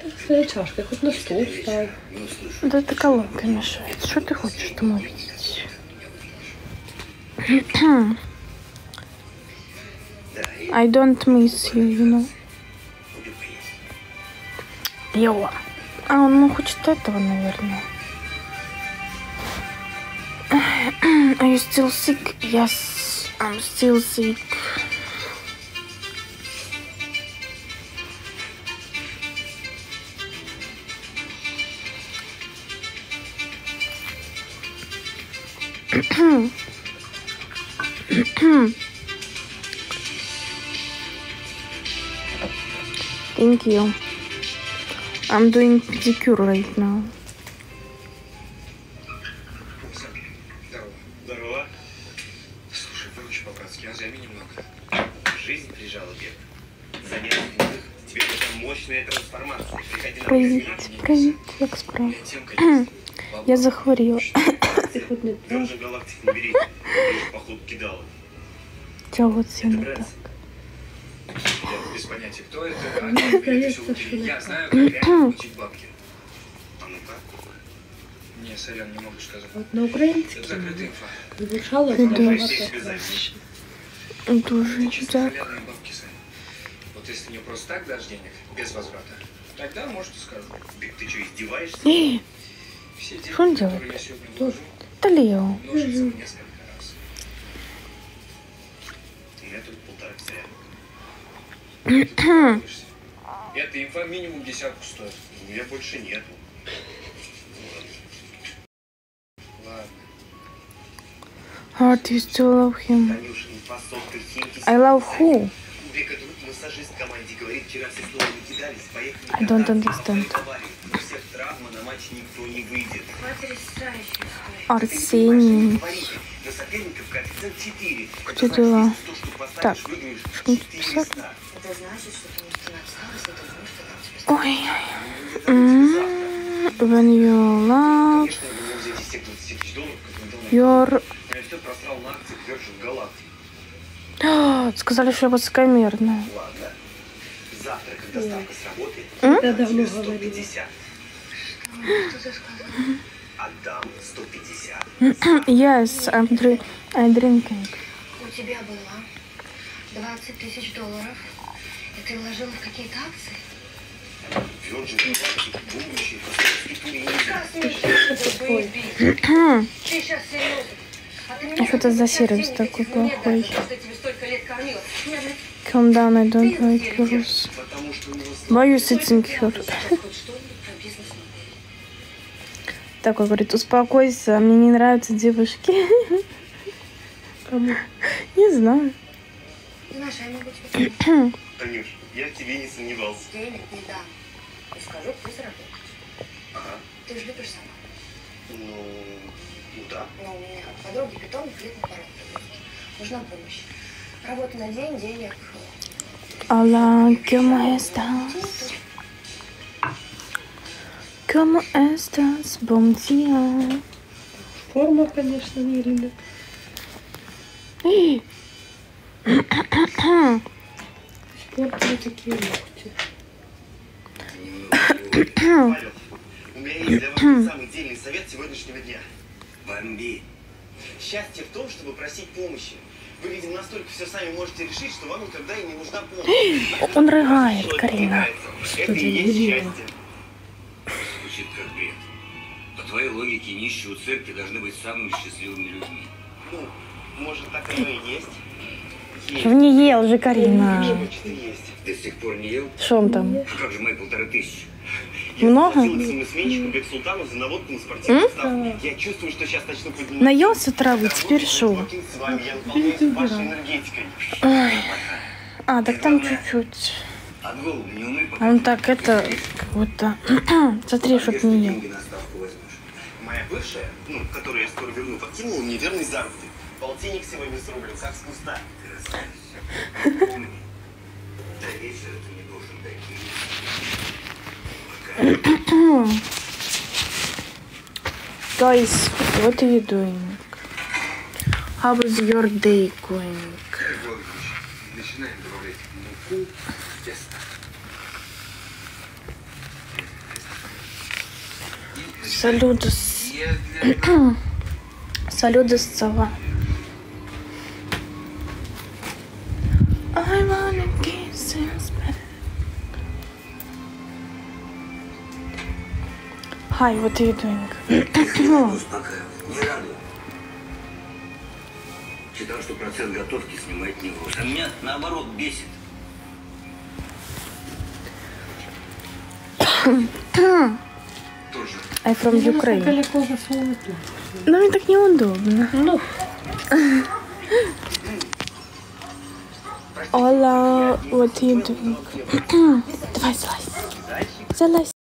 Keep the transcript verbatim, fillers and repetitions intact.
Своей чашкой, хоть на стол ставь. Да это колонка мешает. Что ты хочешь там увидеть? I don't miss you, you know. Йо. А, он ну, хочет этого, наверное. Are you still sick? Yes, I'm still sick. Thank you. I'm doing pedicure right now. Здорово. Слушай, выучи по-братски, а займи немного. Жизнь прижала бег. Занятия новых, тебе нужна мощная трансформация. Приходи на Привет, привет, як справа? Я захворела. Virgin Galactic не бери. Ты походу кидала. Чего це не так? Я без понятия, кто это, а это все утери. Я знаю, как реально получить бабки. А ну-ка. Не, сорян, не могу сказать. Вот на украинский. Это закрытая инфа. Звучало Да. Это Дуже чисто так. халявные бабки, Сань. Вот если мне просто так дашь денег, без возврата, тогда, может, и скажу. Бик, ты что, издеваешься? Эй, Все деньги, что он делает? которые я сегодня вложу, это Лео. множатся в несколько раз. У меня тут полтора косаря. Эта инфа минимум десятку стоит. У меня больше нету. Ладно. Heart, you still love him. Танюша, инфа сотка Химки. I love who? Века друг массажист в команде говорит, вчера все снова не кидались. Поехали. I don't understand. У всех травма, на матч никто не выйдет. Арсений. На соперников коэффициент четыре. Кто дела? Так, что мы тут писали? Ой. Mm, when you love your... Сказали, что я высокомерная. Ладно. Завтра, когда ставка сработает, Я давно говорила. отдам сто пятьдесят. Yes, I'm dri I'm drinking. У тебя было двадцать тысяч долларов, и ты вложила в какие-то акции? Virgin Galactic, будущее, фасовский турнир. Ты сейчас серьезно? А ты А что это за сервис такой плохой? что я тебе столько лет кормила. Calm down, I don't like girls. Потому что у него Боюсь sitting here. Хоть что-нибудь про бизнес. Так, он говорит, успокойся, мне не нравятся девушки. Кому? Не знаю. Знаешь, я могу тебе помочь. Танюш, я в тебе не сомневался. Денег не дам. И скажу, ты заработаешь. Ага. Ты же любишь собак. Ну, ну да. Но у меня подруги питомник лет на порог. Нужна помощь. Работа на день, денег. Hola, ¿cómo estás? ¿Cómo estás? Bom dia. Форма, конечно, Ирина. Эй. Испортили такие ногти. Павел, у меня есть для вас самый дельный совет сегодняшнего дня. Бомби. Счастье в том, чтобы просить помощи. Вы, видимо, настолько все сами можете решить, что вам никогда и не нужна помощь. Он рыгает, Карина. Это и есть счастье. Звучит как бред. По твоей логике, нищие у церкви должны быть самыми счастливыми людьми. Ну, может, так оно и есть. Есть. Не ел же, Карина. Что есть. Ты с тех пор не ел? Что он там? А как же мои полторы тысячи? Много? Я заплатил своему сменщику Бексултану за наводку на спортивный став. Я чувствую, что сейчас начну поднимать. Наелся травы, теперь шо? С вами я наполняюсь вашей энергетикой. Ой. А, так там чуть-чуть. От голода не умри, А пока он так, это, как будто... Смотри, чтоб если не ел. деньги на ставку возьмешь. Моя бывшая, ну, которую я скоро верну, подкинула мне верный заработок. Полтинник сегодня срублен, как с куста. Ты расскажешь. Помни, до вечера ты не должен дойти. Guys, what are you doing? How is your day going? Начинаем добавлять муку в тесто. Салюдус. Салюдус сова. I wanna kiss his back. Hi, what are you doing? Успокаивай, не радуй. Считал, что процесс готовки снимает не груз. А меня, наоборот, бесит. Тоже. I'm from Ukraine. Далеко засунуть. Но мне так неудобно. Ну, Ола, what are you doing? Давай, залазь. Залазь.